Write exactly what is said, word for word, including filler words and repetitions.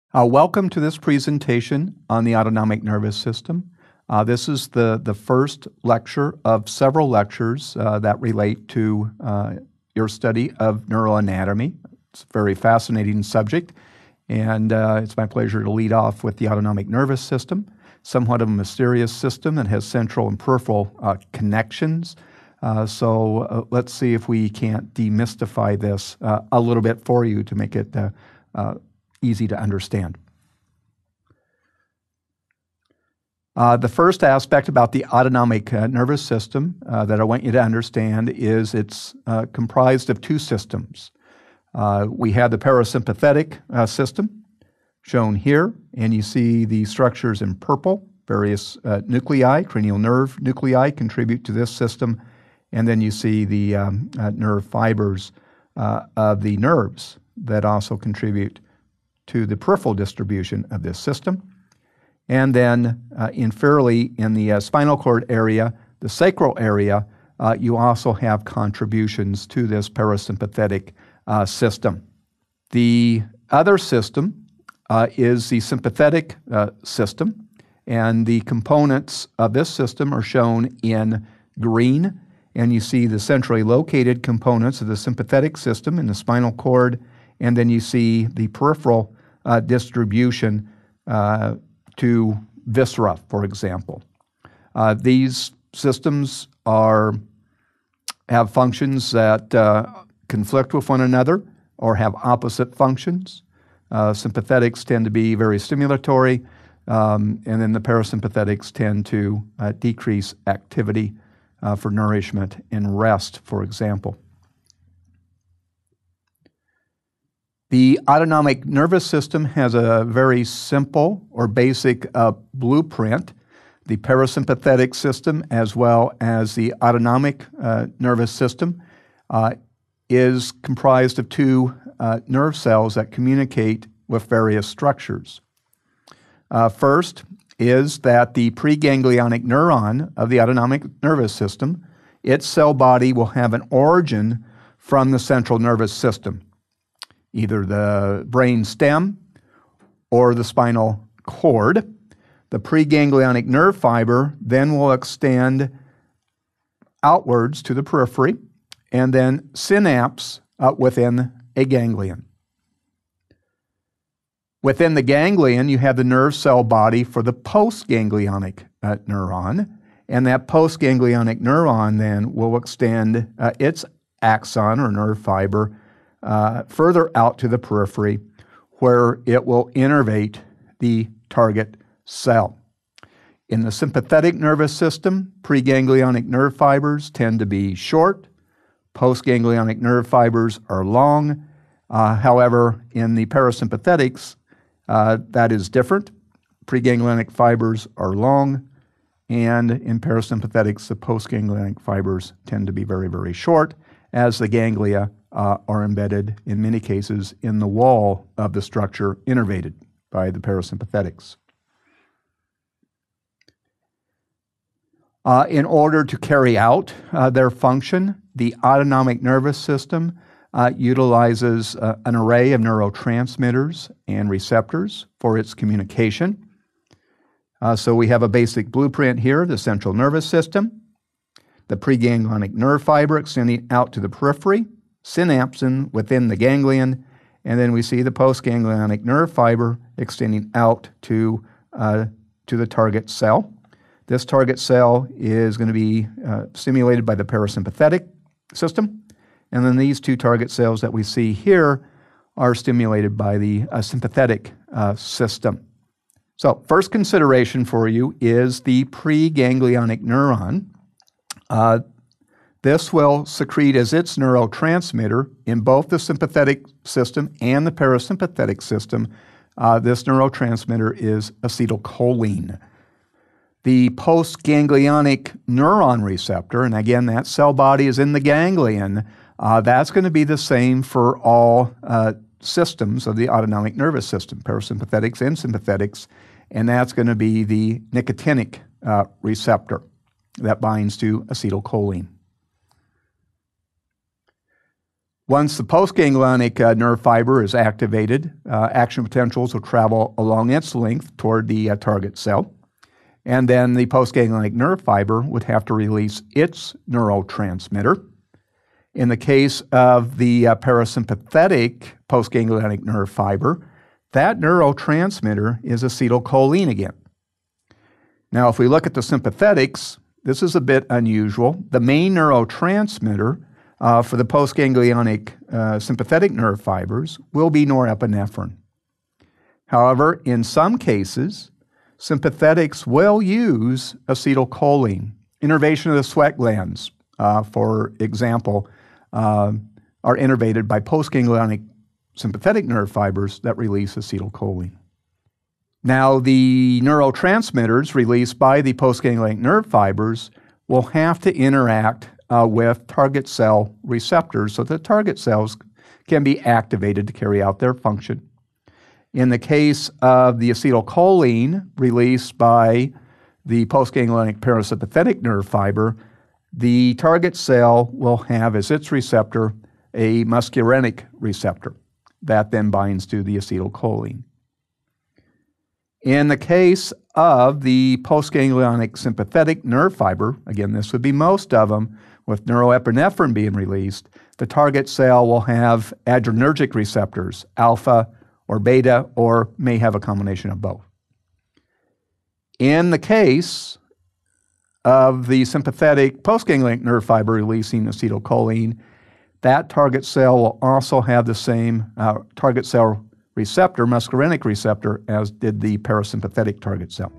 Uh, welcome to this presentation on the autonomic nervous system. Uh, this is the, the first lecture of several lectures uh, that relate to uh, your study of neuroanatomy. It's a very fascinating subject, and uh, it's my pleasure to lead off with the autonomic nervous system, somewhat of a mysterious system that has central and peripheral uh, connections. Uh, so uh, let's see if we can't demystify this uh, a little bit for you to make it uh, uh, easy to understand. Uh, the first aspect about the autonomic uh, nervous system uh, that I want you to understand is it's uh, comprised of two systems. Uh, we have the parasympathetic uh, system shown here, and you see the structures in purple. Various uh, nuclei, cranial nerve nuclei, contribute to this system, and then you see the um, uh, nerve fibers uh, of the nerves that also contribute to the peripheral distribution of this system. And then uh, inferiorly in the uh, spinal cord area, the sacral area, uh, you also have contributions to this parasympathetic uh, system. The other system uh, is the sympathetic uh, system, and the components of this system are shown in green, and you see the centrally located components of the sympathetic system in the spinal cord, and then you see the peripheral uh, distribution uh, to viscera, for example. Uh, these systems are have functions that uh, conflict with one another or have opposite functions. Uh, sympathetics tend to be very stimulatory, um, and then the parasympathetics tend to uh, decrease activity uh, for nourishment and rest, for example. The autonomic nervous system has a very simple or basic uh, blueprint. The parasympathetic system, as well as the autonomic uh, nervous system, uh, is comprised of two uh, nerve cells that communicate with various structures. Uh, first is that the preganglionic neuron of the autonomic nervous system, its cell body will have an origin from the central nervous system, either the brain stem or the spinal cord. The preganglionic nerve fiber then will extend outwards to the periphery and then synapse uh, within a ganglion. Within the ganglion, you have the nerve cell body for the postganglionic uh, neuron, and that postganglionic neuron then will extend uh, its axon or nerve fiber Uh, further out to the periphery, where it will innervate the target cell. In the sympathetic nervous system, preganglionic nerve fibers tend to be short. Postganglionic nerve fibers are long. Uh, however, in the parasympathetics, uh, that is different. Preganglionic fibers are long, and in parasympathetics, the postganglionic fibers tend to be very, very short, as the ganglia Uh, are embedded, in many cases, in the wall of the structure innervated by the parasympathetics. Uh, in order to carry out uh, their function, the autonomic nervous system uh, utilizes uh, an array of neurotransmitters and receptors for its communication. Uh, so we have a basic blueprint here, the central nervous system, the preganglionic nerve fiber extending out to the periphery, synapsin within the ganglion, and then we see the postganglionic nerve fiber extending out to, uh, to the target cell. This target cell is going to be uh, stimulated by the parasympathetic system, and then these two target cells that we see here are stimulated by the uh, sympathetic uh, system. So first consideration for you is the preganglionic neuron. Uh, This will secrete as its neurotransmitter in both the sympathetic system and the parasympathetic system. Uh, this neurotransmitter is acetylcholine. The postganglionic neuron receptor, and again, that cell body is in the ganglion, uh, that's going to be the same for all uh, systems of the autonomic nervous system, parasympathetics and sympathetics, and that's going to be the nicotinic uh, receptor that binds to acetylcholine. Once the postganglionic uh, nerve fiber is activated, uh, action potentials will travel along its length toward the uh, target cell, and then the postganglionic nerve fiber would have to release its neurotransmitter. In the case of the uh, parasympathetic postganglionic nerve fiber, that neurotransmitter is acetylcholine again. Now, if we look at the sympathetics, this is a bit unusual. The main neurotransmitter uh, for the postganglionic uh, sympathetic nerve fibers will be norepinephrine. However, in some cases, sympathetics will use acetylcholine. Innervation of the sweat glands, uh, for example, uh, are innervated by postganglionic sympathetic nerve fibers that release acetylcholine. Now, the neurotransmitters released by the postganglionic nerve fibers will have to interact uh, with target cell receptors so that target cells can be activated to carry out their function. In the case of the acetylcholine released by the postganglionic parasympathetic nerve fiber, the target cell will have as its receptor a muscarinic receptor that then binds to the acetylcholine. In the case of the postganglionic sympathetic nerve fiber, again, this would be most of them, with norepinephrine being released, the target cell will have adrenergic receptors, alpha or beta, or may have a combination of both. In the case of the sympathetic postganglionic nerve fiber releasing acetylcholine, that target cell will also have the same uh, target cell receptor, muscarinic receptor, as did the parasympathetic target cell.